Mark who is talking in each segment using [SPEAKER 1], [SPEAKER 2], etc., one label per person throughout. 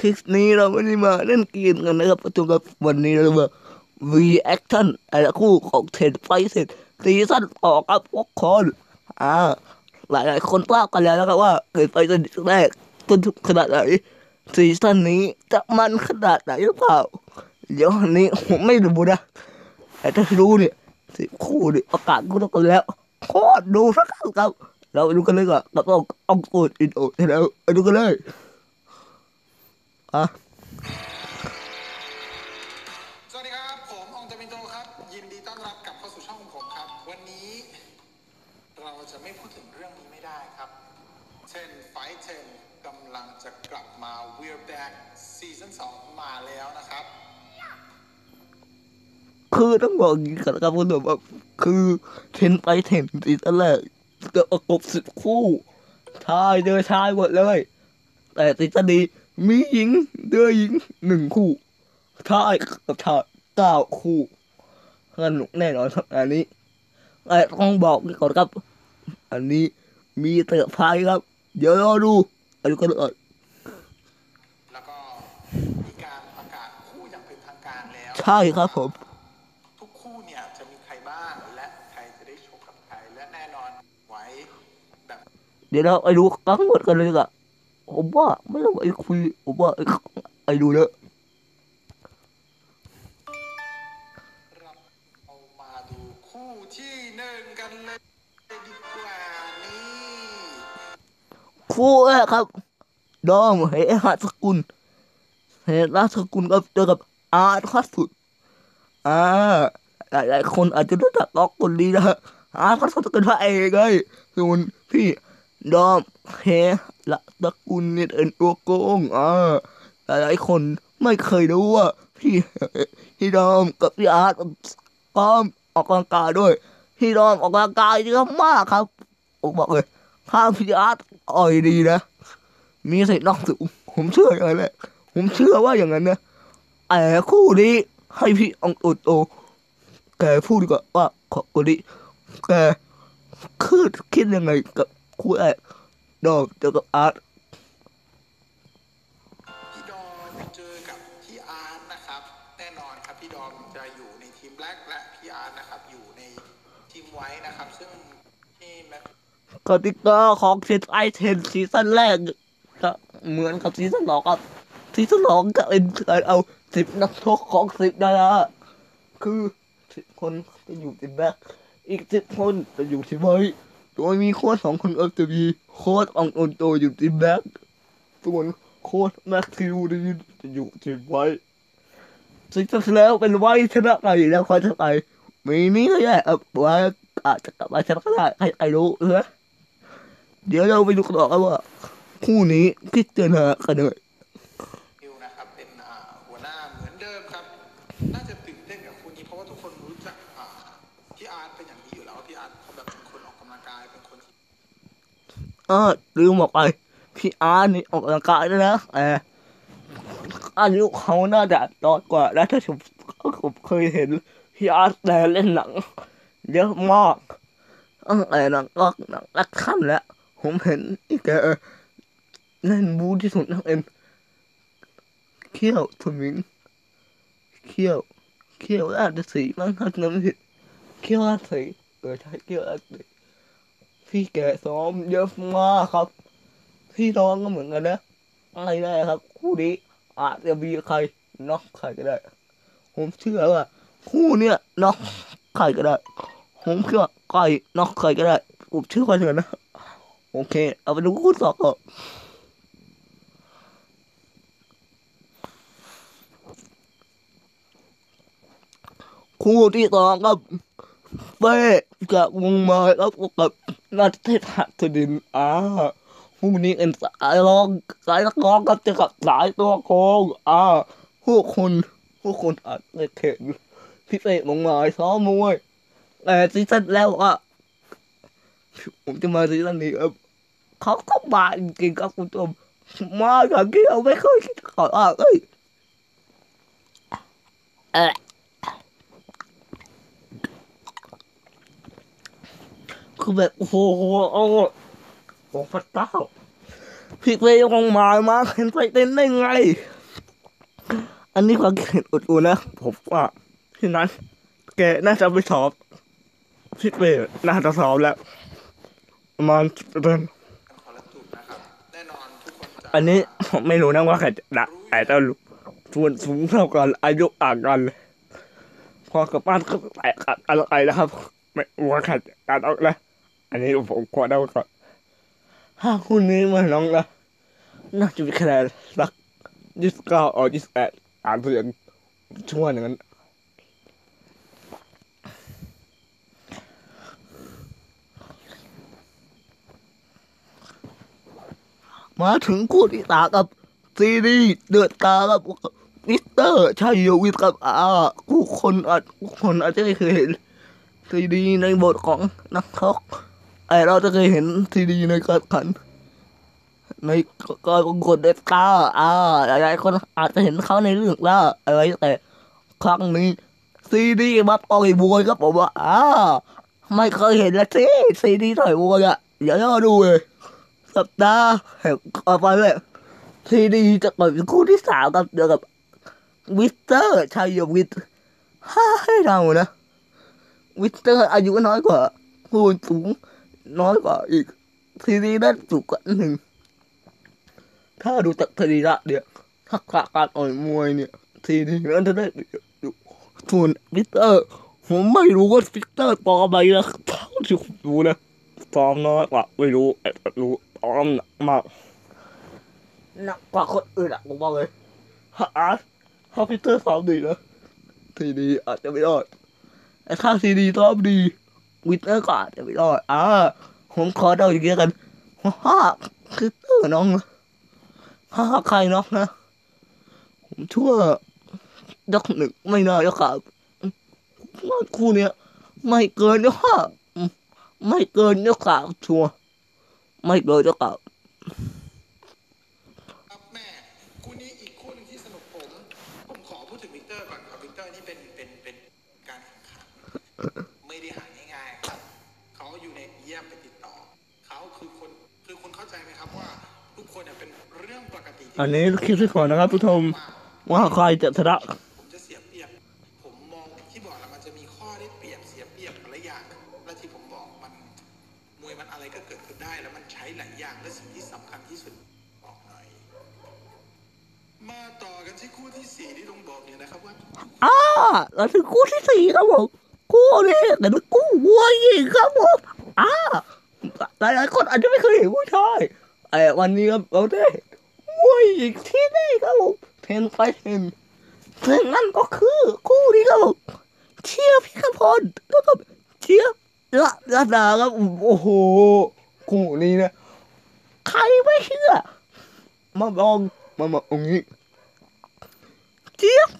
[SPEAKER 1] คลิปนี้เราไม่ได้มาเล่นเกมกันนะครับทุกคนวันนี้เรามา reaction แต่ละคู่ของเทนไฟเสร็จซีซั่นต่อครับทุกคนอ่าหลายคนทราบกันแล้วนะครับว่าเกิดไฟเสร็จแรกจนถึงขนาดไหนซีซั่นนี้จะมันขนาดไหนหรือเปล่าเดี๋ยววันนี้ผมไม่รู้นะแต่ถ้ารู้เนี่ยสิคู่เนี่ยประกาศคู่กันแล้วโคตรดูสักครั้งครับเราไปดูกันเลยก่อนเราต้องเอากดอินโอแล้วไปดูกันเลยอ่ะ
[SPEAKER 2] สวัสดีครับผมอองตมินโตครับยินดีต้อนรับกลับเข้าสู่ช่องของผมครับวันนี้เราจะไม่พูดถึงเรื่องนี้ไม่ได้ครับ10 Fight 10กำลังจะกลับมา We're Back ซีซั่น2มาแล้วนะครับ
[SPEAKER 1] คือต้องบอกอย่างนี้ก่อนนะครับคุณผู้ชมว่าคือเทนไปเทนซีซั่นแรกจะประกบ10 คู่ชายเจอชายหมดเลยแต่ซีซั่นนี้มีหญิงเจอหญิง1 คู่ชายกับชาย9 คู่สนุกแน่นอนครับอันนี้แต่ต้องบอกก่อนครับอันนี้มีเตอร์ไพรส์ครับเดี๋ยวรอดูไปดูกันเลย
[SPEAKER 2] แล้วก็มีการประกาศคู่อย่างเป็นทางการแล้ว
[SPEAKER 1] ใช่ครับผม
[SPEAKER 2] ทุกคู่เนี่ยจะมีใครบ้างและใครจะได้ชกกับใครและแน่นอนไว้แบบ
[SPEAKER 1] เดี๋ยวเราไปดูทั้งหมดกันเลยดีกว่าผมว่าไม่ต้องไปคุยผมว่าไอ้ดูเนอะ
[SPEAKER 2] เราเอามาดูคู่ที่1กันเลยดีกว่านี่
[SPEAKER 1] คู่แรกครับดอมเฮหัสกุลเฮราชกุลก็เจอกับอาร์ตคัตสุดอ่าหลายคนอาจจะรู้จักล็อกคนนี้นะอาร์ตคัตสุดเป็นพระเอกไงส่วนพี่ดอมเฮราชกุลเนี่ยเป็นตัวโกงหลายคนไม่เคยรู้ว่าพี่ดอมกับพี่อาร์ตก็ออกกำลังกายด้วยพี่ดอมออกกำลังกายเยอะมากครับผมบอกเลยถ้าพี่อาร์ตอ่อยดีนะมีสิทธิ์นอกสูงผมเชื่ออย่างนั้นแหละผมเชื่อว่าอย่างนั้นนะแต่คู่นี้ให้พี่องค์โตแกพูดดีกว่าว่าขอคนนี้แกคิดยังไงกับคู่แรกดอมเจอกับอาร์ต
[SPEAKER 2] พี่ดอมเจอกับพี่อาร์ตนะครับแน่นอนครับพี่ดอมจะอยู่ในทีมแบล็กและพี่อาร์ตนะครับอยู่ในทีมไวท์นะครับซึ่งที่แม็ก
[SPEAKER 1] กติกาของเซนไอเทนซีซั่นแรกก็เหมือนกับซีซั่น 2ครับซีซั่น 2จะเป็นการเอา10 นักชกของ10 ดาราคือ10 คนจะอยู่ทีมแบ็คอีก10 คนจะอยู่ทีมไว้โดยมีโค้ช2 คนจะมีโค้ชอองโอนโตอยู่ทีมแบ็คส่วนโค้ชแม็กซิวดีนจะอยู่ทีมไว้ซีซั่นที่แล้วเป็นไว้ชนะไปแล้วใครจะไปมีนี้ก็แย่ไว้อาจจะกลับมาชนะก็ได้ใครรู้เดี๋ยวเราไปดูกันต่อกันว่าคู่นี้พิจารณากันเลย
[SPEAKER 2] ฟิวนะครับเป็นหัวหน้าเหมือนเดิมครับน่าจะตื่นเต้นกับคู่นี้เพราะว่าทุกคนรู้จักพี่อาร์ตเป็นอย่างดีอยู่แล้วพี่อาร์ตเขาแบบเป็นคนออกกำลังกายเป็นคนที่
[SPEAKER 1] ลืมบอกไปพี่อาร์นี่ออกกำลังกายด้วยนะอายุเขาน่าจะน้อยกว่าแล้วถ้าผมเคยเห็นพี่อาร์แต่เล่นหนังเยอะมากตั้งแต่หนังแอคชั่นแล้วผมเห็นที่แกเล่นบูที่สุดนั่นเองเขี้ยวสมิงเขี้ยวเขี้ยวราชสีห์มั้งถ้าจำไม่ผิดเขี้ยวราชสีห์ใช่เขี้ยวราชสีห์พี่แกซ้อมเยอะมากครับพี่น้องก็เหมือนกันนะไม่ได้ครับคู่นี้อาจจะมีใครน็อกใครก็ได้ผมเชื่อว่าคู่เนี้ยน็อกใครก็ได้ผมเชื่อใครน็อกใครก็ได้ผมเชื่อว่าอย่างนั้นนะโอเคเอาไปดูคู่ต่อก่อนคู่ที่สองครับเป้จากวงไม้ครับกับนัทเทพหัสดินคู่นี้เป็นสายนักร้องครับเจอกับสายตัวโกงผู้คนผู้คนอาจจะเห็นพี่เป้วงไม้ซ้อมมวยแต่ซีซั่นแล้วผมจะมาซีซั่นนี้ครับเขาก็มาจริงๆครับคุณผู้ชมมาอย่างที่เราไม่เคยคิดก่อนเออคือแบบโอ้โหโอ้โหพระเจ้าพี่เฟย์ยังมาเห็นไฟเต้นได้ไงอันนี้ความคิดเห็นอุดๆนะผมว่าที่นั้นแกน่าจะไปสอบพี่เฟย์น่าจะสอบแล้วประมาณเดือน
[SPEAKER 2] คนละจุดนะครับแน่นอนทุกคนจะ
[SPEAKER 1] อันนี้ผมไม่รู้นะว่าใครจะได้แต่ถ้าส่วนสูงเท่ากันอายุต่างกันเลยพอกลับบ้านก็แตกกันอะไรนะครับไม่ว่าใครจะการออกนะอันนี้ผมขอเดาก่อนถ้าคู่นี้มาน้องนะน่าจะมีคะแนนสัก29or 28เสียงช่วงนั้นมาถึงคู่ที่สามกับซีดีเดือดตากับวิสเตอร์ชัยวิทย์กับผู้คนอาจจะไม่เคยเห็นซีดีในบทของนักชกไอเราจะเคยเห็นซีดีในการขันในการประกวดเด็กตาหลายๆคนอาจจะเห็นเขาในเรื่องล่าอะไรแต่ครั้งนี้ซีดีมาต่อยมวยครับผมว่าไม่เคยเห็นละสิซีดีต่อยมวยเดี๋ยวเราดูเลยสัปดาห์แห่งต่อไปเลยซีดีจะต่อยเป็นคู่ที่สามกับเดียวกับวิสเตอร์ชัยวิทย์ให้เรานะวิสเตอร์อายุน้อยกว่าคูณสูงน้อยกว่าอีกซีดีนั้นสูงกว่าหนึ่งถ้าดูจากสรีระเนี่ยทักษะการต่อยมวยเนี่ยซีดีนั้นจะได้อยู่ส่วนวิสเตอร์ผมไม่รู้ว่าวิสเตอร์ต่อไปนะเท่าที่ผมรู้นะซ้อมน้อยกว่าไม่รู้แต่รู้ซ้อมหนักมากหนักกว่าคนอื่นผมบอกเลยถ้าวิสเตอร์ซ้อมดีนะซีดีอาจจะไม่รอดแต่ถ้าซีดีซ้อมดีวิสเตอร์ก็อาจจะไม่รอดผมขอเดาอย่างเงี้ยกันฮ่าวิสเตอร์น้องนะใครน้องนะผมชั่วยกหนึ่งไม่น่ายกสามว่าคู่เนี้ยไม่เกินยกห้าไม่เกินยกสามชัวร์ไม่เกินยกสาม
[SPEAKER 2] ครับแม่คู่นี้อีกคู่หนึ่งที่สนุกผมขอพูดถึงวิกเตอร์ก่อนครับวิกเตอร์นี่เป็นการแข่งขันไม่ได้หาง่ายๆครับเขาอยู่ในเยี่ยมไปติดต่อเขาคือคนเข้าใจไหมครับว่าทุกคนเป็นเรื่องปกติ
[SPEAKER 1] อันนี้คิดซะก่อนนะครับทุกท่านว่าใครจะชนะ
[SPEAKER 2] ผมจะเสียเปรียบผมมองที่บอกแล้วมันจะมีข้อได้เปรียบเสียเปรียบหลายอย่างและที่ผมบอกมันมวยมันอะไรก็เกิดขึ้นได้แล้วมันใช้หลายอย่างและสิ่งที่สำคัญที่สุดบอกหน่อยมาต่อกันที่คู่ที่สี่ที่ต้องบอกเนี่ยนะครับว่า
[SPEAKER 1] เราถึงคู่ที่สี่ครับผมคู่นี้แต่เป็นคู่วัวหญิงครับผมหลายๆคนอาจจะไม่เคยเห็นผู้ชายวันนี้ครับเราได้วัวหญิงที่นี่ครับผม10 fight 10ซึ่งนั่นก็คือคู่นี้ครับผมเชียร์พิฆพลแล้วก็เชียร์ละดาครับโอ้โหคู่นี้นะใครไม่เชื่อมาลองมาตรงนี้เจี๊ยบ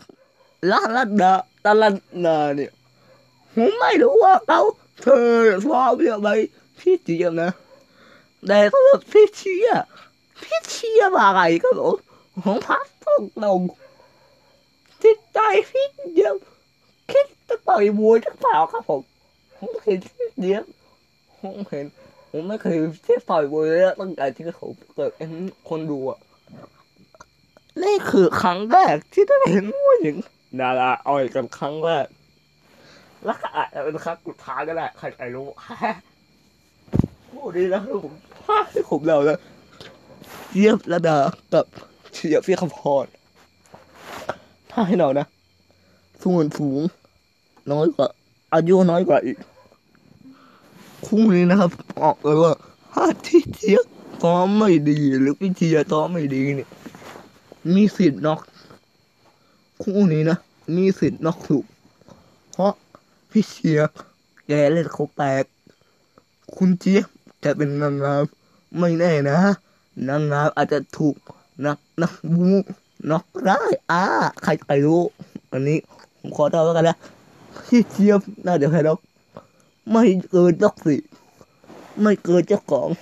[SPEAKER 1] ลาลาดาเนี่ยผมไม่รู้ว่าเธอชอบเรื่องอะไรพี่เจี๊ยบนะแต่สำหรับพี่เชียร์อะไรก็บอกผมพักต้องลงจิตใจพี่เจี๊ยบคิดจะต่อยมวยหรือเปล่าครับผมเห็นพี่เจี๊ยบผมไม่เคยเที่ยวต่อยมวยเลยตั้งแต่ที่ผมเกิดเป็นคนดูนี่คือครั้งแรกที่ได้เห็นผู้หญิงดาราอ่อยกันครั้งแรกและก็อาจจะเป็นครั้งสุดท้ายก็ได้ใครจะรู้ผู้ดีนะผมที่ผมเราเลยเจี๊ยบระดากับเชียร์พี่คำพรถ้าให้เรานะส่วนสูงน้อยกว่าอายุน้อยกว่าอีกคู่นี้นะครับออกเลยว่าถ้าที่เจี๊ยบซ้อมไม่ดีหรือพี่เชียร์ซ้อมไม่ดีเนี่ยมีสิทธิ์น็อกคู่นี้นะมีสิทธิ์น็อกถูกเพราะพี่เชียร์แกเล่นเขาแตกคุณเจี๊ยบจะเป็นนางงามไม่แน่นะนางงามอาจจะถูกนักบูน็อกได้ใครจะรู้อันนี้ผมขอเดาแล้วกันนะพี่เจี๊ยบน่าจะแพ้น็อกไม่เกินยกสี่ไม่เกินเจ้าของ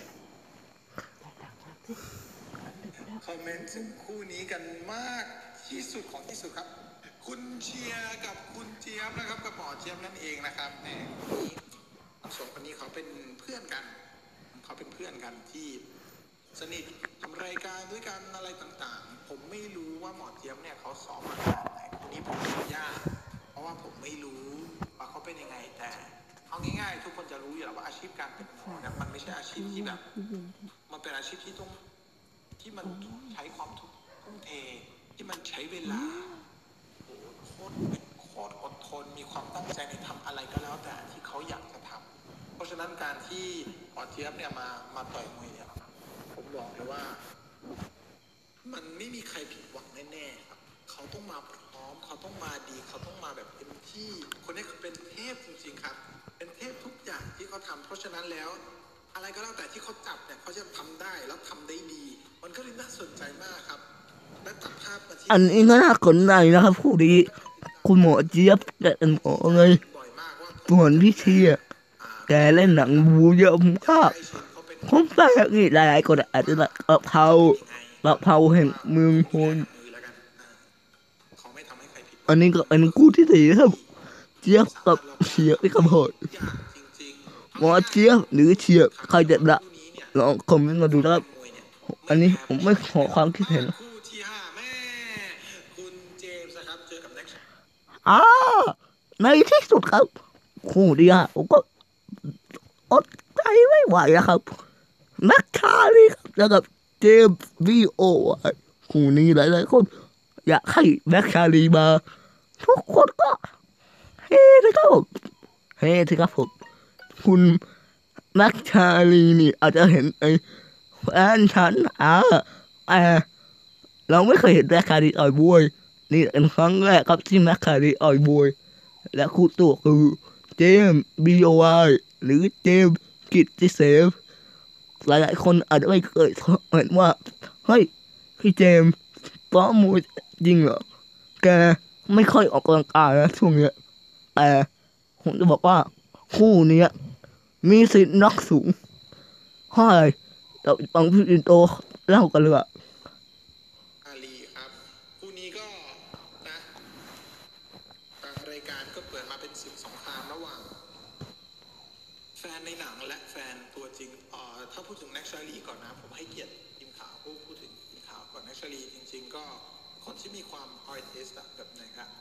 [SPEAKER 2] คอมเมนต์ถึงคู่นี้กันมากที่สุดของที่สุดครับคุณเชียร์กับคุณเจี๊ยบนะครับกับหมอเจี๊ยบนั่นเองนะครับแหมคนนี้สองคนนี้เขาเป็นเพื่อนกันที่สนิททำรายการด้วยกันอะไรต่างๆผมไม่รู้ว่าหมอเจี๊ยบเนี่ยเขาสอบมาขนาดไหนทีนี้ผมขออนุญาตเพราะว่าผมไม่รู้ว่าเขาเป็นยังไงแต่เอาง่ายๆทุกคนจะรู้อยู่แล้วว่าอาชีพการเป็นหมอเนี่ยมันไม่ใช่อาชีพที่แบบมันเป็นอาชีพที่ต้องที่มันใช้ความทุ่มเทที่มันใช้เวลาโอ้โหโคตรอดทนมีความตั้งใจในทำอะไรก็แล้วแต่ที่เขาอยากจะทำเพราะฉะนั้นการที่หมอเจี๊ยบเนี่ยมาต่อยมวยเนี่ยผมบอกเลยว่ามันไม่มีใครผิดหวังแน่ๆครับเขาต้องมาพร้อมเขาต้องมาดีเขาต้องมาแบบเต็มที่คนนี้คือเป็นเทพจริงๆครับเป็นเทพทุกอย่างที่เขาทำเพราะฉะนั้นแล้วอะไรก็แล้วแต่ที่เขาจับเนี่ยเขาจะทำได้แล้วทำได้ดีมันก็เลยน่าสนใจมากครับและตัดภาพมาที่
[SPEAKER 1] อันนี้ก็น่าสนใจนะครับผู้ดีคุณหมอเจี๊ยบแกเป็นหมอไง
[SPEAKER 2] บ่อยมากว่า
[SPEAKER 1] ส่วนพี่เชียแกเล่นหนังบูเยอะมากผมแปลกนี่หลายๆคนอาจจะแบบกะเพราแห่งเมืองพลอันนี้ก็เป็นคู่ที่สี่ครับเจี๊ยบกับเชียบที่กำพดหมอเจี๊ยบหรือเชียบใครจะละลองคอมเมนต์มาดูนะครับอันนี้ผมไม่ขอความคิดเห็น
[SPEAKER 2] คู่ที่ห้าแม่คุณเจมส์นะครับเจอกับแน็ก
[SPEAKER 1] อ่าในที่สุดครับคู่เดียวผมก็อดใจไม่ไหวนะครับนักข่าวนี่ครับแล้วกับเจมส์วีโอคู่นี้หลายๆคนอยากให้แบ็คชาลีมาทุกคนก็เฮ้นะครับผมเฮ้สิครับผมคุณแบ็คชาลีนี่อาจจะเห็นไอ้แฟนฉันแต่เราไม่เคยเห็นแบ็คชาลีอ่อยบวยนี่เป็นครั้งแรกครับที่แบ็คชาลีอ่อยบวย และคู่ตัวคือเจมส์บีโอไอหรือเจมส์กิตติเซฟหลายๆคนอาจจะไม่เคยเห็นว่าเฮ้ยพี่เจมส์ซ้อมมวยจริงเหรอแกไม่ค่อยออกกำลังกายนะช่วงเนี้ยแต่ผมจะบอกว่าคู่เนี้ยมีสิทธิ์น็อกสูงเพราะอะไรเราฟังพี่อินโตเล่ากันเลยว่า
[SPEAKER 2] อาลีครับคู่นี้ก็นะทางรายการก็เปิดมาเป็นศึกสงครามระหว่างแฟนในหนังและแฟนตัวจริงถ้าพูดถึงแน็กชาลีก่อนนะผมให้เกียรติทีมข่าวพูดถึงทีมข่าวก่อนแน็กชาลีจริงๆก็คนที่มีความอาร์ติสต์แบบไหนครับ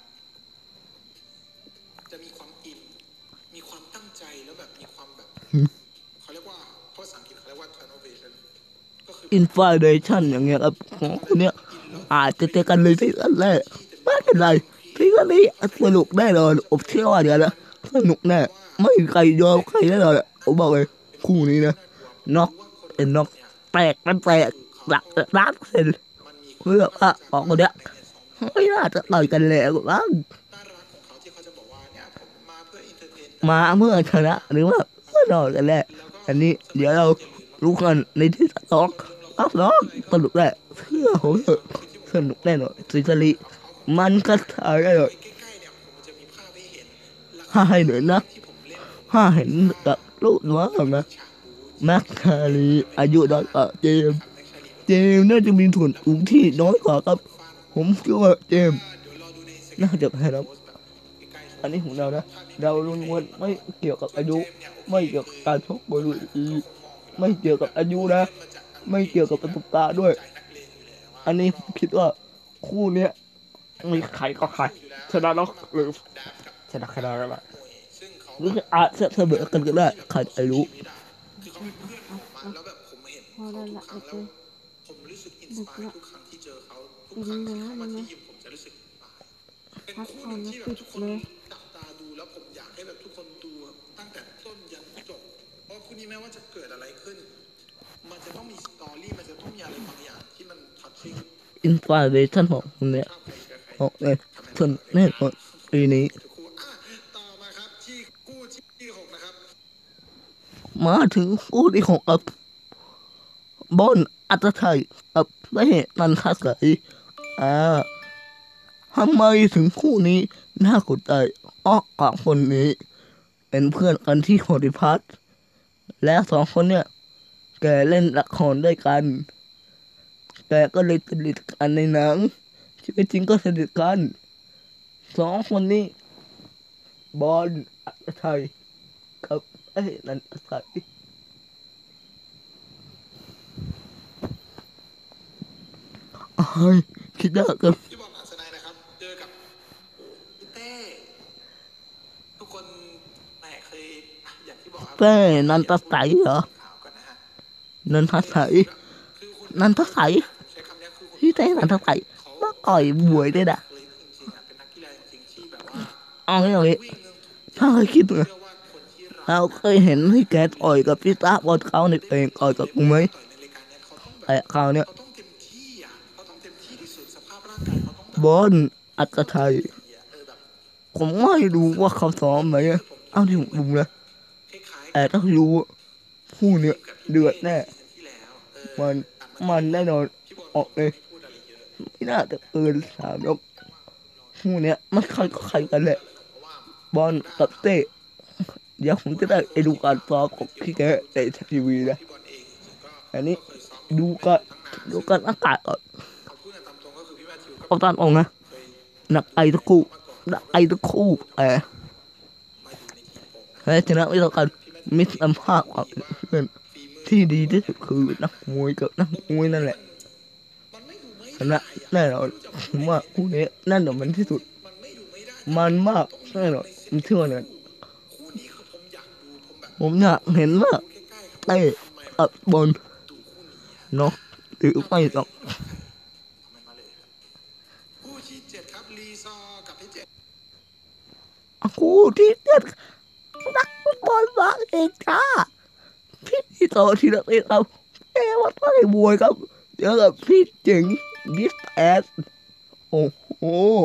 [SPEAKER 2] จะมีความอินมีความตั้งใจแล้วแบบมีความแบบเขาเรียกว่าภาษาอังกฤษเขาเรียกว่า tunnel vision ก็คือ
[SPEAKER 1] อินฟลเดชันอย่างเงี้ยครับของคนเนี้ยอาจจะเจอกันเลยที่อันแรกไม่เป็นไรที่อันนี้สนุกแน่นอนผมเชื่อว่าเดี๋ยวนะสนุกแน่ไม่มีใครยอมใครแน่นอนผมบอกเลยคู่นี้นะน็อกเป็นน็อกแตกมันแตกหลัก1,000,000%เพื่อว่าออกคนเนี้ยไม่น่าจะต่อยกันแล้วบ้าง
[SPEAKER 2] น่ารักของเขาที่เขาจะบอกว่าเนี่ยผมมาเพื่ออินเตอร์เทน
[SPEAKER 1] มาเมื่อชนะหรือว่าเมื่อนอนกันแหละ
[SPEAKER 2] แล้วก็
[SPEAKER 1] อันนี้
[SPEAKER 2] สมัย
[SPEAKER 1] เดี๋ยวเรา
[SPEAKER 2] อย่าลืมว่า
[SPEAKER 1] รู้กันในที่สองรับรองสนุกแน่เชื่อผมเถอะสนุกแน่นอนสิสริมันก็ทายได้เลย
[SPEAKER 2] ใกล้ๆเนี่ยผมจะมีภาพให้เห็นละค
[SPEAKER 1] ถ้า
[SPEAKER 2] ร
[SPEAKER 1] ให้เหนื่อยนะ
[SPEAKER 2] ที่ผมเล่นผม
[SPEAKER 1] ถ้าเห็นกับลูกน้องนะ
[SPEAKER 2] ฉากบู๊
[SPEAKER 1] แม็กคารีอายุน้อยกว่าเจมส์
[SPEAKER 2] ครับแน็กชาลี
[SPEAKER 1] เจมส์น่าจะมีส่วนสูงที่น้อยกว่าครับผมคิดว่าเจมส์
[SPEAKER 2] เดี๋ยวรอดูในสเก
[SPEAKER 1] น่า
[SPEAKER 2] ล
[SPEAKER 1] จะแพ้ครับ
[SPEAKER 2] โพสต์แบบใกล้ๆ
[SPEAKER 1] อันนี้
[SPEAKER 2] โชว์
[SPEAKER 1] ของเรานะ
[SPEAKER 2] ถ้าไม่มี
[SPEAKER 1] เรา
[SPEAKER 2] ใคร
[SPEAKER 1] ล้
[SPEAKER 2] เ
[SPEAKER 1] วนๆไม่เกี่ยวกับ
[SPEAKER 2] ส่วนเจ
[SPEAKER 1] อายุ
[SPEAKER 2] มส์เนี่ยโอเค
[SPEAKER 1] ไม่เกี่ยวกับ
[SPEAKER 2] คือ
[SPEAKER 1] การชกบนเวที
[SPEAKER 2] เขาคงมองอยู่แล้ว
[SPEAKER 1] ไม่
[SPEAKER 2] ว่า
[SPEAKER 1] เกี่ยวกับอายุนะ
[SPEAKER 2] ผู้เล่นมาจากอัง
[SPEAKER 1] ไม่
[SPEAKER 2] กฤษ
[SPEAKER 1] เกี่ยวกับ
[SPEAKER 2] ที่แบบ
[SPEAKER 1] ประสบการณ์ด้วย
[SPEAKER 2] ใจนักเลงอยู่แล้วว่า
[SPEAKER 1] อันนี้
[SPEAKER 2] ก็
[SPEAKER 1] คิดว่าคู่เนี้ยมีใครก็ใคร
[SPEAKER 2] สู้อยู่แล้ว
[SPEAKER 1] ชนะน็อก
[SPEAKER 2] ก็มา
[SPEAKER 1] หรือ
[SPEAKER 2] ดาบกับ
[SPEAKER 1] ชนะใครได้กันละ
[SPEAKER 2] มวยซึ่งเขา
[SPEAKER 1] หรือ
[SPEAKER 2] แบบ
[SPEAKER 1] อาจจะเสมอกันก็ได้
[SPEAKER 2] เป็นการต่อสู้ที่แบบ
[SPEAKER 1] ใคร
[SPEAKER 2] ต่อสู้
[SPEAKER 1] จะรู้
[SPEAKER 2] ชีวิตคือเขาเป็นเพื่อนผมแล้วแบบผมเห็น
[SPEAKER 3] พอ
[SPEAKER 2] เขา
[SPEAKER 3] ได้
[SPEAKER 2] ทุก
[SPEAKER 3] ละ
[SPEAKER 2] ครั้งแล้วผมรู้สึกอินส
[SPEAKER 3] ดึกละ
[SPEAKER 2] ปายทุกครั้งที่เจอเขาทุก
[SPEAKER 3] กิน
[SPEAKER 2] ครั้งที่
[SPEAKER 3] น้
[SPEAKER 2] เขามา
[SPEAKER 3] ำนะ
[SPEAKER 2] ที่ยิมผมจะรู้สึกอินสปายเป็น
[SPEAKER 3] พัก
[SPEAKER 2] คู่ห
[SPEAKER 3] ก่อนนะ
[SPEAKER 2] นึ่งที่แบบ
[SPEAKER 3] ปิด
[SPEAKER 2] ทุกคน
[SPEAKER 3] เลย
[SPEAKER 2] จับตาดูแล้วผมอยากให้แบบทุกคนดูตั้งแต่ต้นยันจบเพราะคู่นี้แม้ว่าจะเกิดอะไรขึ้นมันจะต้องมีสตอรี่มันจะต้องมีอะไรบางอย่างที่มันทัชชิ่ง
[SPEAKER 1] อินสปิเรชันของคนเนี้ย
[SPEAKER 2] ชอบใครเชียร์ใคร
[SPEAKER 1] ออกเลย
[SPEAKER 2] คอมเมนต์
[SPEAKER 1] ส่วน
[SPEAKER 2] มาเลย
[SPEAKER 1] แน่นอน
[SPEAKER 2] ครับ
[SPEAKER 1] ปีนี้
[SPEAKER 2] ทุกคู่ต่อมาครับที่คู่ที่6นะครับ
[SPEAKER 1] มาถึงคู่ที่หกกับบอลอัตชัยกับไม่นันทศัยอ่าทำไมถึงคู่นี้น่าสนใจอ้อกองคนนี้เป็นเพื่อนกันที่โฮลิพัทและสองคนเนี่ยแกเล่นละครด้วยกันแกก็เลยสนิทกันในหนังชีวิตจริงก็สนิทกันสองคนนี้บอลอัตชัยกับนันทศัยฮ้ยคิดยากเกิน
[SPEAKER 2] พี่บอลอัศนัยนะครับเจอกับพี่เต้ทุกคนแหมเคยอย่างที่บอกครับ
[SPEAKER 1] เป้นันทใสเหรอ
[SPEAKER 2] ข่าวก่อนนะฮะ
[SPEAKER 1] นันทใส
[SPEAKER 2] คือคุณ
[SPEAKER 1] นันทใส
[SPEAKER 2] ใช้คำนี้คือคุณ
[SPEAKER 1] พี่เต้นันทใสมาต่อยมวยด้วยนะ
[SPEAKER 2] เคยจริงๆอ่ะเป็นนักกีฬาจริงๆที่แบบว่า
[SPEAKER 1] เอางี้
[SPEAKER 2] วิ่งเรื่องทุก
[SPEAKER 1] ถ้าเคยคิดเลย
[SPEAKER 2] เชื่อว่าคนที่รัก
[SPEAKER 1] เราเคยเห็นที่แกต่อยกับพี่ตาบอลเขาในเพลงต่อยกับกูไหม
[SPEAKER 2] ต่อยในรายการเนี้ยเขาต้องแบบ
[SPEAKER 1] แต่คราวเนี้ย
[SPEAKER 2] เขาต้องเต็มที่อ่ะเขาต้องเต็มที่ที่สุดสภาพร่างกายเขาต้องแบบ
[SPEAKER 1] บอลอัตชัย
[SPEAKER 2] แบบ
[SPEAKER 1] ผมไม่รู้ว่าเขาซ้อมไหมอะเอาที่ผมดูนะ
[SPEAKER 2] คล้ายๆ
[SPEAKER 1] แต่ต้องรู้ว่าคู่เนี้ยเดือดแน่
[SPEAKER 2] ที่แล้ว
[SPEAKER 1] มันแน่นอนออกเลย
[SPEAKER 2] พูดอะไรเยอะ
[SPEAKER 1] ไม่น่าจะเกิน3 ยกคู่เนี้ยมันใครก็ใครกันแหละ บอลกับเต้เดี๋ยวผมจะได้ไปดูการซ้อมของพี่แกในทีวีนะ
[SPEAKER 2] พี่บอลเองจริงๆก็
[SPEAKER 1] อันนี้
[SPEAKER 2] เคยซ้อม
[SPEAKER 1] ดูกันอากาศก่อน
[SPEAKER 2] เอาพูดกันตามตรงก็คือพี่แมทธิวก็
[SPEAKER 1] เอาตามองนะ
[SPEAKER 2] เคย
[SPEAKER 1] หนักไอทุกคู่หนักไอทุกคู่
[SPEAKER 2] มาอยู่ในทีมผมนะ
[SPEAKER 1] แพ้ชนะไม่ต้องกันมิตรภาพของเพื่อน
[SPEAKER 2] ฝีมือ
[SPEAKER 1] ที่ดีที่สุดคือนักมวยกับนักมวยนั่นแหละ
[SPEAKER 2] มันไม่ดูไม่
[SPEAKER 1] ชนะแน่นอนผมว่าคู่นี้นั่นน่ะมันที่สุด
[SPEAKER 2] มันไม่ดูไม่ได้
[SPEAKER 1] มันมากแน่นอนผมเชื่อเลย
[SPEAKER 2] คู่นี้คือผมอยากดูผมแบบ
[SPEAKER 1] ผมอยากเห็นว่า
[SPEAKER 2] ใกล้ๆครับ
[SPEAKER 1] เต้กับบอล
[SPEAKER 2] ดูคู่นี้ฮะ
[SPEAKER 1] เนาะหรือไม่ต้อง
[SPEAKER 2] คอมเมนต์มาเลยครับคู่ที่7ครับลีซอร์กับพี่เจ
[SPEAKER 1] คู่ที่เจ็ดนักฟุตบอลมาเองจ้าพี่โตทีละเต้ครับว่าต้องให้มวยครับเจอกับพี่เจ๋งบิสแอสโอ้โห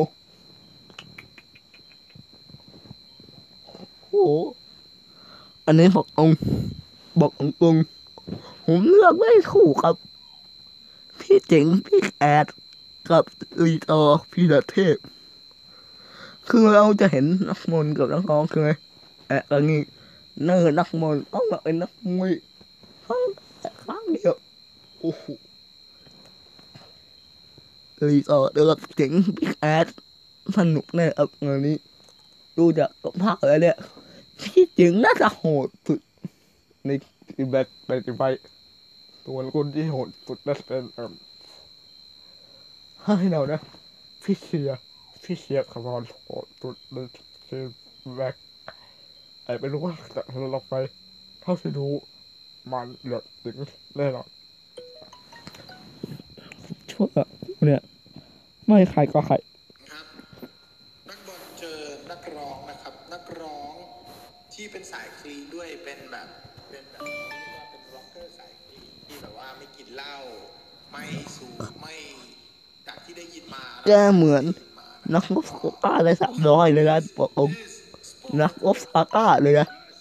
[SPEAKER 1] อันนี้บอกตรงๆผมเลือกไม่ถูกครับพี่เจ๋งพี่แอดกับลีโตพี่ละเทพคือเราจะเห็นนักมวยกับนักร้องคือไงอันนี้นักมวยต้องมาเป็นนักมวยครั้งเดียวโอ้โหลีโตเดือดเจ๋งพี่แอดสนุกแน่ครับงานนี้ดูจากภาพแล้วเนี่ยพี่เจ๋งน่าจะโหดสุดในทีแบทไปตัวคนที่โหดสุดน่าจะเป็นให้เรานะพี่เชียร์คาร์บอนโหดสุดในทีแบทไม่รู้ว่าจะเราไปเท่าที่ดูมันเดือดจริงแน่นอนช่วงเนี่ยไม่ใครก็ใคร
[SPEAKER 2] ครับนักบอลเจอนักร้องนะครับ นักร้องที่เป็นสายคลีนด้วยเป็นแบบเรียกว่าเป็นร็อกเกอร์สายคลีนที่แบบว่าไม่กินเหล้าไม่สูบไม่จากที่ได้ยินมานะ
[SPEAKER 1] แกเหมือนนักรบสปาร์ต้าเลย300เลยนะบอกผมนักรบสปาร์ต้าเลยนะ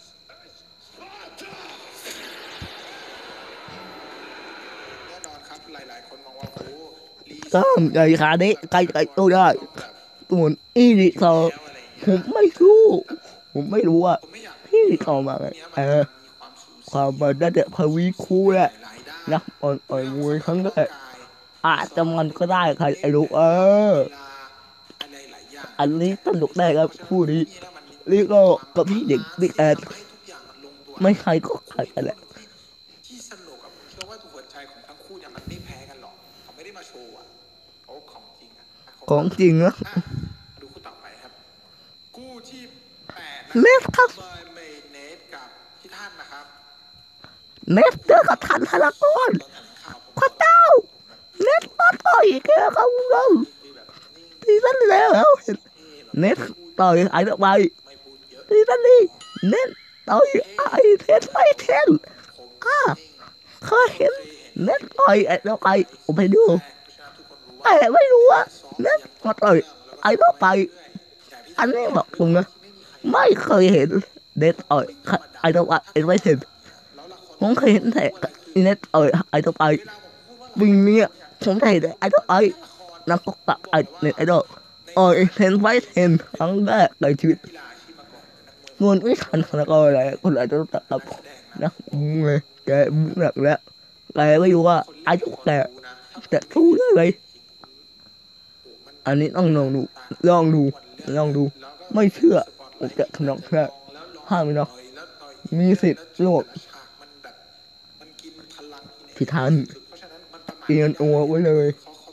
[SPEAKER 2] แน่นอนครับหลายๆคนมองว่าโอ้ลี
[SPEAKER 1] กล้ามใหญ่ขานี้ใครตัวได้
[SPEAKER 2] แบบ
[SPEAKER 1] ส่วนอีลิซอ
[SPEAKER 2] แล้วอะไรอย่าง
[SPEAKER 1] ผ
[SPEAKER 2] เงี้ย
[SPEAKER 1] มไม่รู้ว่า
[SPEAKER 2] ผมไม่อยาก
[SPEAKER 1] พี่ลิซอมาไง
[SPEAKER 2] เนี้ยมันมีความสูสี
[SPEAKER 1] ความมันน่าจะพวีคูแหละ
[SPEAKER 2] หลายด้าน
[SPEAKER 1] นักอ่อยมวยครั้งแรก
[SPEAKER 2] กาย
[SPEAKER 1] อาจจะมันก็ได้ใครไอ้ลูก
[SPEAKER 2] เวลาอะไรหลายอย่าง
[SPEAKER 1] อันนี้สนุกได้ครับคู่นี้ลิโกกับพี่เด็กบิ๊กแอด
[SPEAKER 2] ทำให้ทุกอย่างมันลงตัว
[SPEAKER 1] ไม่ใครก็ใครกันแหละ
[SPEAKER 2] ที่สนุกอะผมเชื่อว่าหัวใจของทั้งคู่เนี่ยมันไม่แพ้กันหรอกเขาไม่ได้มาโชว์อะเขาของจริงอะ
[SPEAKER 1] ของจริงนะ
[SPEAKER 2] อ่ะดูคู่ต่อไปครับคู่ที่8
[SPEAKER 1] เนสครับ
[SPEAKER 2] บอยเมเนสกับพี่ท่านนะครับ
[SPEAKER 1] เนสเจอกับทันธนากร
[SPEAKER 2] ตอนแถลงข่าวผม
[SPEAKER 1] พระเจ้าเนสมาต่อยแกเขาเรา
[SPEAKER 2] คือแบบนิ่ง
[SPEAKER 1] ทีนั้นแล้วเห็น
[SPEAKER 2] เท่แบบ
[SPEAKER 1] เนสต่อยไอ้ต่อไป
[SPEAKER 2] ไม่พูดเยอะ
[SPEAKER 1] ทีนั้นนี่เนสต่อยไอ้เทนไม่เทน
[SPEAKER 2] คม
[SPEAKER 1] อ่ะ
[SPEAKER 2] นิ่ง
[SPEAKER 1] เคยเห็นเนสต่อยไอ้ต่อไปผมไปดู
[SPEAKER 2] เพราะฉะนั้นทุกคนรู้ว่า
[SPEAKER 1] แต่ไม่รู้ว่าเนสมาต่อยไอ้ต่อไป
[SPEAKER 2] แต่พี่
[SPEAKER 1] อันนี้บอกผมนะไม่เคยเห็นเนสต่อยไอ้ต่อไปไอ้ไม่เห็น
[SPEAKER 2] แล้วละคร
[SPEAKER 1] ผมเคยเห็นแต่เนสต่อยไอ้ต่อไป
[SPEAKER 2] เวลาผมพูดว่า
[SPEAKER 1] วิ่งเนี่ยผมได้แต่ไอ้ต่อไปนักก็ตักไอ้เน็ตไอดอลอ๋อยเทนไฟเทนครั้งแรกในชีวิต
[SPEAKER 2] กีฬาอาชีพมาก่อนเป็นนักมวย
[SPEAKER 1] เงินไม่ทันแล้วก็อะไรคนอาจจะรู้จักกับนักมวยแกมุกหนักแล้วแกไม่รู้ว่าอายุแกแต่สู้ได้ไหมอันนี้ต้องลองดูไม่เชื่อผมจะทำนองแค่ห้ามไม่นอกมีสิทธิ์โลก
[SPEAKER 2] ฉากมันแบบมันกินพลัง
[SPEAKER 1] พิทัน
[SPEAKER 2] เพราะฉะนั้นมันประมาณ
[SPEAKER 1] เอียนโอไว้เลย
[SPEAKER 2] เขา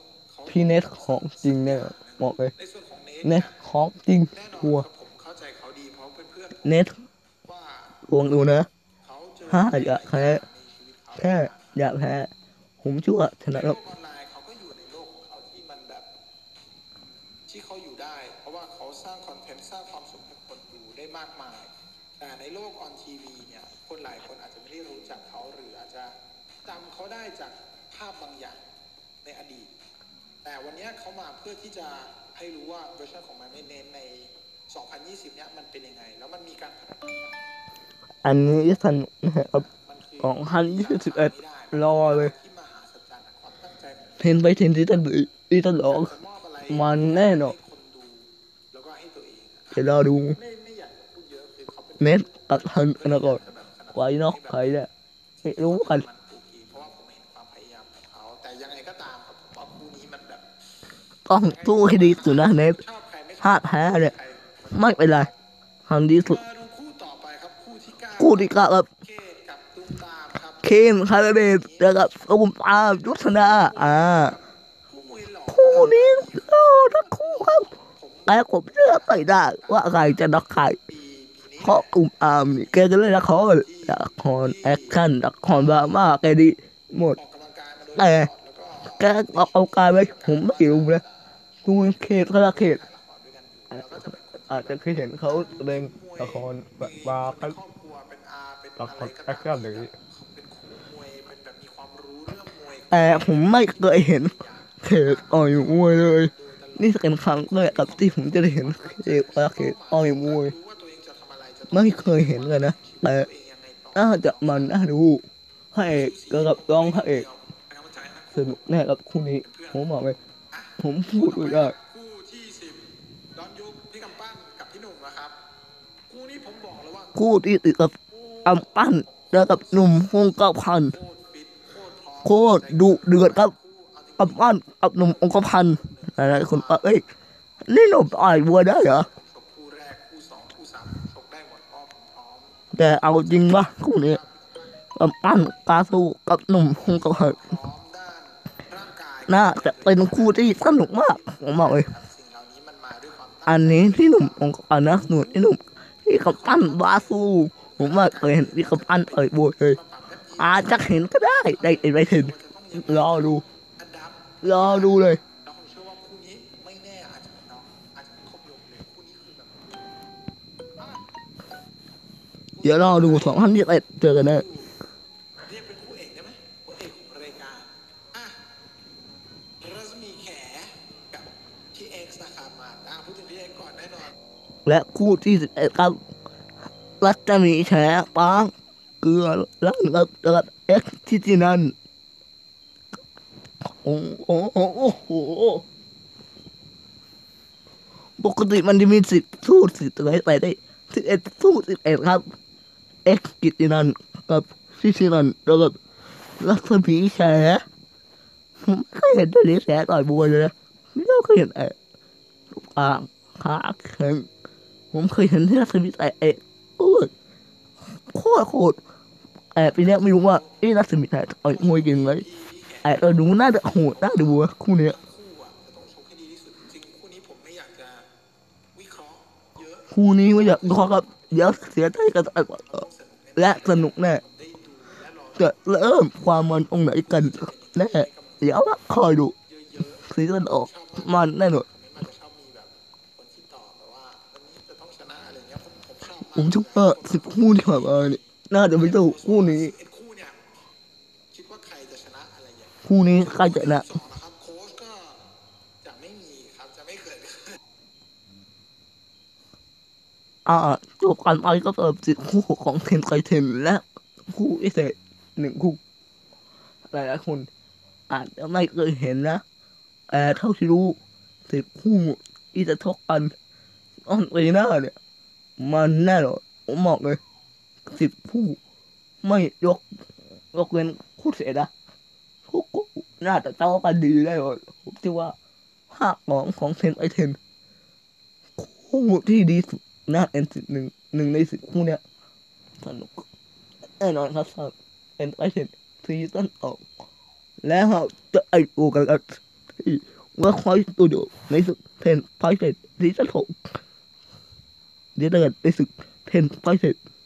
[SPEAKER 1] พี่เน็ตของจริงเนี่ยบอกเลย
[SPEAKER 2] ในส่วนของเนท
[SPEAKER 1] เน็
[SPEAKER 2] เนี่
[SPEAKER 1] ต
[SPEAKER 2] ย
[SPEAKER 1] ของจริง
[SPEAKER 2] แน่นอ
[SPEAKER 1] ทั
[SPEAKER 2] น
[SPEAKER 1] วร์
[SPEAKER 2] ครับผมเข้าใจเขาดีเพราะเพื่อนๆผม
[SPEAKER 1] เน็ต
[SPEAKER 2] ว่า
[SPEAKER 1] ลองดูนะ
[SPEAKER 2] เขาเจอ
[SPEAKER 1] ถ้า
[SPEAKER 2] อะไร
[SPEAKER 1] อยาก
[SPEAKER 2] หลาย
[SPEAKER 1] แพ้
[SPEAKER 2] อย่างในชีวิตเขา
[SPEAKER 1] แค่อยากแพ้ผมเชื่อว่าช
[SPEAKER 2] ใน
[SPEAKER 1] นะ
[SPEAKER 2] โล
[SPEAKER 1] แล้ว
[SPEAKER 2] กออนไลน์เขาก็อยู่ในโลกของเขาที่มันแบบที่เขาอยู่ได้ เพราะว่าเขาสร้างคอนเทนต์สร้างความสุขให้คนดูได้มากมาย แต่ในโลกออนทีวีเนี่ยคนหลายคนอาจจะไม่ได้รู้จักเขาหรืออาจจะจำเขาได้จากภาพบางอย่างในอดีต แต่วันนี้เขามาเพื่อที่จะให้รู้ว่าเวอร์ชันของมันเน้นใน 2020 เนี่ยมันเป็นยังไง แล้วมันมีการพัฒนา
[SPEAKER 1] อันนี้สนุกนะครับ
[SPEAKER 2] มันคือ
[SPEAKER 1] 2021 รอเลย
[SPEAKER 2] ที่มหาศาลความตั้งใจของ
[SPEAKER 1] เทรนไปเทรนที่จะลอง
[SPEAKER 2] จะมอบอะไร
[SPEAKER 1] มันแน่นอน
[SPEAKER 2] ให้คนดูแล้วก็ให้ตัวเองอะ
[SPEAKER 1] เดี๋ยวรอดู
[SPEAKER 2] ไม่อยากจะพูดเยอะคือเขาเป็น
[SPEAKER 1] เน็ตกับทันกันก่อนไว้นอกใครเนี่ยไม่รู้กัน
[SPEAKER 2] มันโอเคเพราะว่าผมเห็นความพยายามของเขาแต่ยังไงก็ตามครับผมว่าคู่นี้มันแบบ
[SPEAKER 1] ต้องสู้ให้ดีสุดนะเน็ต
[SPEAKER 2] ชอบใครไม่ช
[SPEAKER 1] ถ้า
[SPEAKER 2] อบ
[SPEAKER 1] แพ้เนี่ย
[SPEAKER 2] ใคร
[SPEAKER 1] ไม่เป็นไรทำดีสุด
[SPEAKER 2] มาดูคู่ต่อไปครับคู่ที่เก้า
[SPEAKER 1] คู่ที่เก้าครับ
[SPEAKER 2] เคสกับตุ้มตามครับ
[SPEAKER 1] เคนคาราเบสแล้วกับอุ้มอายุทธนา
[SPEAKER 2] คู่มวยหล่อ
[SPEAKER 1] คู่นี้โอ้ทั้งคู่ครับแต่ผมเลือกไม่ได้ว่าใครจะนักใคร
[SPEAKER 2] ปีนี้
[SPEAKER 1] เพราะอุ้มอามนี่แกจะเล่นละครแอคชั่นละครดราม่าแกดีหมด
[SPEAKER 2] ออกกำลังกายมาโดย
[SPEAKER 1] แต่
[SPEAKER 2] ตลอดแล้วก็
[SPEAKER 1] แกเอากายไปผมไม่รู้นะดูเขตก็ละเขต
[SPEAKER 2] ถ่ายละครด้วยกันอยู่แล้วก็จะเป็นคน
[SPEAKER 1] อาจจะเคยเห็นเขาแสดงละครแบบมา
[SPEAKER 2] เป็นครอบครัวเป็นอาเป็น
[SPEAKER 1] ละ
[SPEAKER 2] อะ
[SPEAKER 1] ค
[SPEAKER 2] ไร
[SPEAKER 1] ร
[SPEAKER 2] ก็
[SPEAKER 1] แอ
[SPEAKER 2] ตาม
[SPEAKER 1] คชั่นอย่างนี้
[SPEAKER 2] เป็นครูมวยเป็นแบบมีความรู้เรื่องมวย
[SPEAKER 1] แต่ผมไม่เคยเห็นเขตอ่อยมวยเลย นี่เป็นครั้งแรกกับที่ผมจะได้เห็นเขตอ่อยมวย
[SPEAKER 2] รู้ว่าตัวเองจะทำอะไรจะ
[SPEAKER 1] ไม่เคยเห็นเลยนะแต่น่าจะมันน่าดูพระเอกกับรองพระเอกสนุกแน่กับคู่นี้ผมบอกเลยผมพูดไม่ได้
[SPEAKER 2] คู่ที่10ย้อนยุคพี่กำปั้นกับพี่หนุ่มนะครับคู่นี้ผมบอกเลยว่า
[SPEAKER 1] คู่ที่ติดกับอัมปั้นแล้วกับหนุ่มคงกระพัน
[SPEAKER 2] โคตรฟิตโคตรพร้อม
[SPEAKER 1] โคตรดุเดือดครับอัมปั้นกับหนุ่มองคพันอะไรคนเอ้ยนี่หนุ่มอ่อยบัวได้เหรอ
[SPEAKER 2] ชกคู่แรกคู่สองคู่สามชกได้หมดเพราะผมพร้อม
[SPEAKER 1] แต่เอาจริงปะคู่นี้อัมปั้นกาสู้กับหนุ่มคงกระพัน
[SPEAKER 2] พร้อมด้านร่างกาย
[SPEAKER 1] น่าจะเป็นคู่ที่สนุกมากผมบอกเลย
[SPEAKER 2] ครับสิ่งเหล่านี้มันมาด้วยความตั้ง
[SPEAKER 1] อันนี้ที่หนุ่มองค์นะหนุ่มที่หนุ่มที่เขาปั้นบาซูผมว่าเคยเห็นที่เขาปั้นต่อยบวยเลยอาจจะเห็นก็ได้ได้เห็นรอดู
[SPEAKER 2] อันดับ
[SPEAKER 1] รอดูเลย
[SPEAKER 2] แล้วผมเชื่อว่าคู่นี้ไม่แน่อาจจะเป็นน้องอาจจะเป็นครบยกเลยคู่นี้คือแบบ
[SPEAKER 1] เดี๋ยวรอดู2021เจอกันแน่
[SPEAKER 2] เรียกเป็นคู่เอกได้ไหมคู่เอกของรายการอ่ะรัศมีแขกับพี่เอ็กซ์นะครับมาพูดถึงพี่เอ็กซ์ก่อนแน่นอน
[SPEAKER 1] และคู่ที่11ครับรัชมีแฉปางเกลือแล้วกับเอ็กซ์ทิจินันโอ้โหปกติมันจะมี10สู้10อะไรไปได้11สู้11ครับเอ็กซ์กิตินันกับทิจินันแล้วกับรัชมีแฉผมไม่เคยเห็นตัวนี้แฉต่อยบวยเลยนะไม่เคยเห็นลูกอ่างขาแข็งผมเคยเห็นที่รัชมีแฉโอ้ยโคตรปีนี้ไม่รู้ว่ารัชมีแฉต่อยมวยเก่งไหมเราดูน่าจะโหดน่าดูวะคู่เนี้ย
[SPEAKER 2] คู่อ่ะจะต้องชกให้ดีที่สุดจริงๆคู่นี้ผมไม่อยากจะวิเคราะห์เยอะ
[SPEAKER 1] คู่นี้ไม่อยากดูครับเดี๋ยวเสียใจกันและสนุกแน่
[SPEAKER 2] ได้ดูและรอ
[SPEAKER 1] จะเริ่มความมันตรงไหนกันแน่เดี๋ยวคอยดูซีซั่นออกมันแน่นอน
[SPEAKER 2] มันจะชอบมีแบบคนคิดต่อแบบว่าวันนี้จะต้องชนะอะไรเงี้ยผมชอบ
[SPEAKER 1] ผม
[SPEAKER 2] มาก
[SPEAKER 1] คิดว่า10 คู่ที่ผ่านมาเนี่ยน่าจะไม่ถูกคู่นี้
[SPEAKER 2] 11คู่เนี่ยคิดว่าใครจะชนะอะไรอย่างเงี้ย
[SPEAKER 1] คู่นี้ใครจะนะ
[SPEAKER 2] สองนะครับโค้ชก็จะไม่มีครับจะไม่เกิดขึ้น
[SPEAKER 1] จบกันไปก็เปิด10 คู่ของเทนไคเทนและคู่พิเศษ1 คู่หลายๆคนอาจจะไม่เคยเห็นนะแต่เท่าที่รู้10 คู่ที่จะชกกันตอนปีหน้าเนี่ยมันแน่นอนผมบอกเลย10 คู่ไม่ยกเว้นคู่เสียนะทุกคู่น่าจะเท่ากันดีได้เลยผมคิดว่าภาคของเทนไอเทนคู่ที่ดีสุดน่าเป็นหนึ่งใน10 คู่เนี่ยสนุกแน่นอนครับสำหรับเทนไอเทนซีซั่น2แล้วเราจะไอดูกันที่ว่าคอยตัวเดียวในศึก10 ไฟเสร็จซีซั่น 6เดี๋ยวเดินในศึก10 ไฟเสร็จ